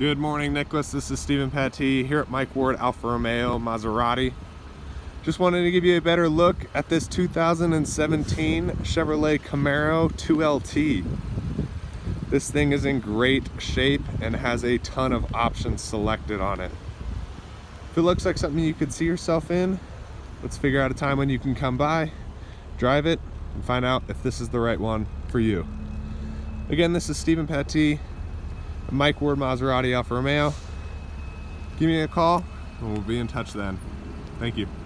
Good morning, Nicholas. This is Stephen Pattee here at Mike Ward Alfa Romeo Maserati. Just wanted to give you a better look at this 2017 Chevrolet Camaro 2LT. This thing is in great shape and has a ton of options selected on it. If it looks like something you could see yourself in, let's figure out a time when you can come by, drive it, and find out if this is the right one for you. Again, this is Stephen Pattee, Mike Ward Maserati Alfa Romeo. Give me a call and we'll be in touch then. Thank you.